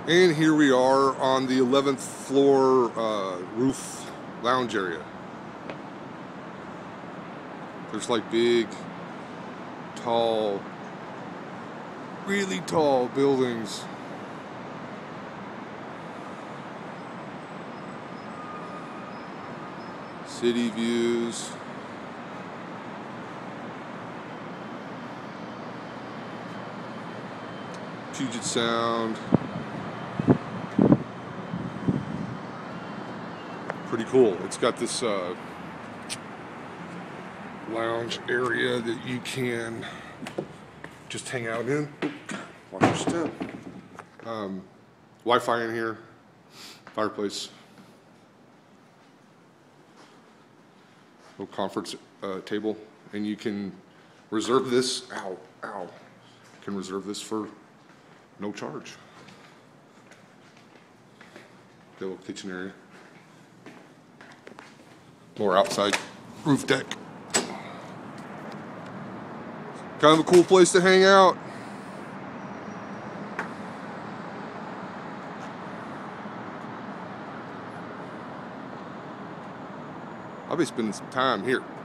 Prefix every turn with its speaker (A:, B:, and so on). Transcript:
A: And here we are on the 11th floor roof lounge area. There's like big, tall, really tall buildings. City views. Puget Sound. Pretty cool. It's got this lounge area that you can just hang out in. Watch your step. Wi-Fi in here. Fireplace. Little conference table, and you can reserve this. Ow, ow. You can reserve this for no charge. Got a little kitchen area. More outside roof deck. Kind of a cool place to hang out. I'll be spending some time here.